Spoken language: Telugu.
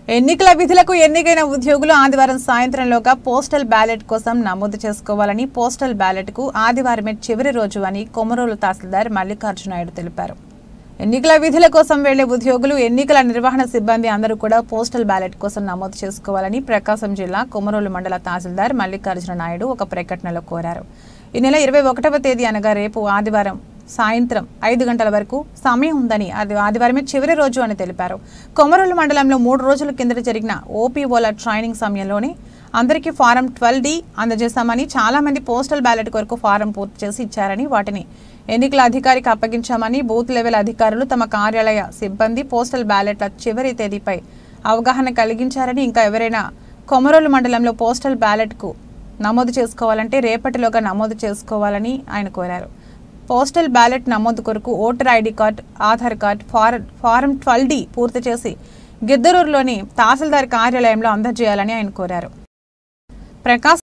ఎన్నికల విధులకు ఎన్నికైన ఉద్యోగులు ఆదివారం సాయంత్రంలోగా పోస్టల్ బ్యాలెట్ కోసం నమోదు చేసుకోవాలని పోస్టల్ బ్యాలెట్కు ఆదివారమే చివరి రోజు అని కొమరోలు తహసీల్దార్ మల్లికార్జున నాయుడు తెలిపారు. ఎన్నికల విధుల కోసం వెళ్లే ఉద్యోగులు, ఎన్నికల నిర్వహణ సిబ్బంది అందరూ కూడా పోస్టల్ బ్యాలెట్ కోసం నమోదు చేసుకోవాలని ప్రకాశం జిల్లా కొమరోలు మండల తహసీల్దార్ మల్లికార్జున నాయుడు ఒక ప్రకటనలో కోరారు. ఈ నెల 21వ తేదీ అనగా రేపు ఆదివారం సాయంత్రం 5 గంటల వరకు సమయం ఉందని, అది ఆదివారమే చివరి రోజు అని తెలిపారు. కొమరోలు మండలంలో 3 రోజుల కిందట జరిగిన ఓపీఓల ట్రైనింగ్ సమయంలోనే అందరికీ ఫారం 12D అందజేశామని, చాలా మంది పోస్టల్ బ్యాలెట్ కొరకు ఫారం పూర్తి చేసి ఇచ్చారని, వాటిని ఎన్నికల అధికారికి అప్పగించామని, బూత్ లెవెల్ అధికారులు తమ కార్యాలయ సిబ్బంది పోస్టల్ బ్యాలెట్ల చివరి తేదీపై అవగాహన కలిగించారని, ఇంకా ఎవరైనా కొమరోలు మండలంలో పోస్టల్ బ్యాలెట్కు నమోదు చేసుకోవాలంటే రేపటిలోగా నమోదు చేసుకోవాలని ఆయన కోరారు. పోస్టల్ బ్యాలెట్ నమోదు కొరకు voter ID card, Aadhaar card, form 12D పూర్తి చేసి గిద్దరూరులోని తహసీల్దార్ కార్యాలయంలో అందజేయాలని ఆయన కోరారు. ప్రకాశం